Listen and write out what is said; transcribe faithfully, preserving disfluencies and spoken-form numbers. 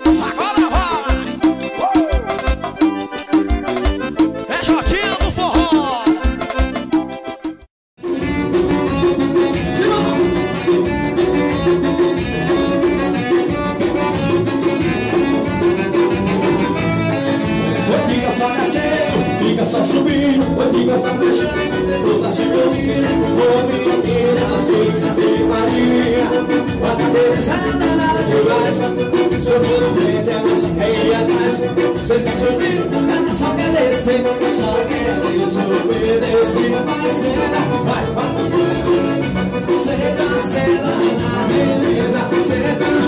Agora vai! Uh! É Jotinha do forró! Fica só nascendo, fica só subindo, fica só beijando, toda se comigo, homem inteira, assim, na primaria, uma carteirizada nada demais, jogando frente a nossa rei atrás, você tá subindo, canta só quer descer, canta só quer desobedecer, vai cena, vai, vai, você tá cena na beleza, você tá